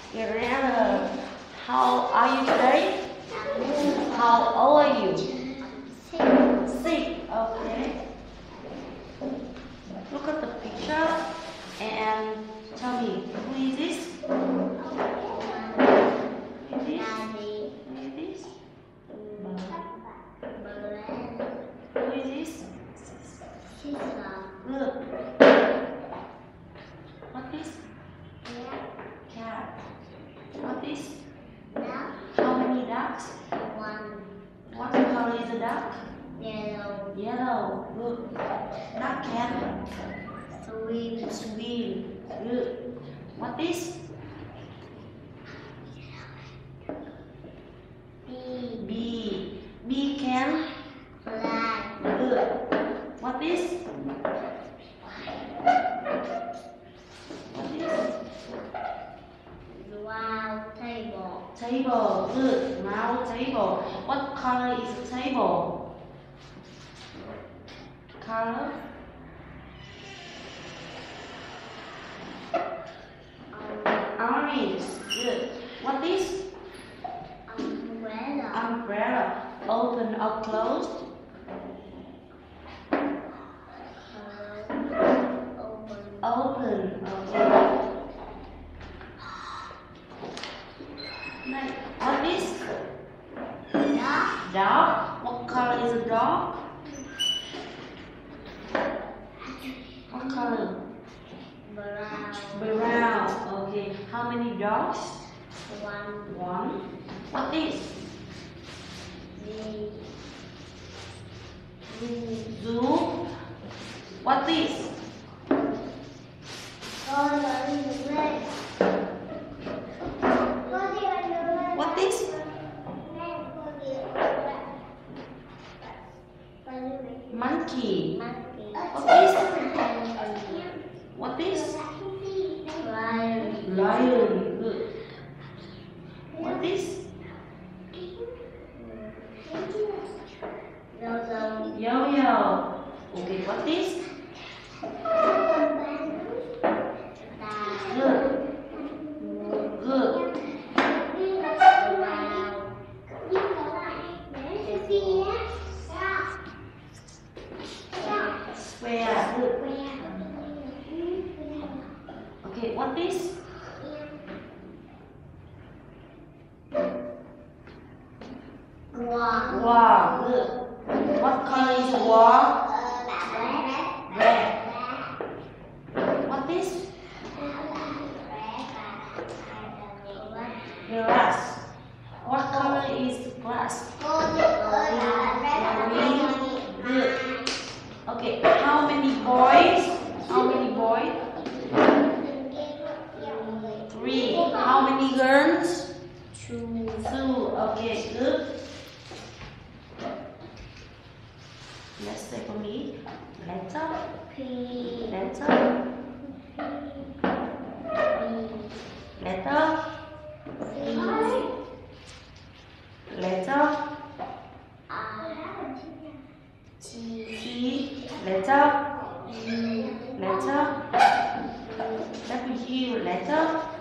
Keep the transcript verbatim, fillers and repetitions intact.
Irena, how are you today? How old are you? Six. Okay. Look at the picture and tell me, who is this? Who is this? Who is this? Who is this? Good. What is? Cat. What is? How many ducks? One. What color is the duck? Yellow. Yellow. Good. Duck can Swim. swim. Good. What is? Bee. Bee. Bee can. Fly. Good. What is? What is? Round table. Table. Good. Round table. What color is the table? Color? Orange. Good. What is? Umbrella. Umbrella. Open or closed? Open. Open. Okay. Next. What is? Dog. Dog. What color is a dog? What color? Brown. Brown. Okay. How many dogs? One. One. What is? Bee. Zoo. What is? What is? Monkey. What is? What is? Lion. Lion. Good. What is? Yellow. Yo-yo. Okay. What is? Good. Good. Square. Good. Okay. What is? Wow. Wow. Good. What color is the wall? Red. What is? Grass. What color is the grass? Good. Okay. How many boys? How many boys? Three. How many girls? Two. Two. Okay. Good. Let's say for me. Letter. P. Letter. Letter. Letter. T. Letter. Letter. W. Letter.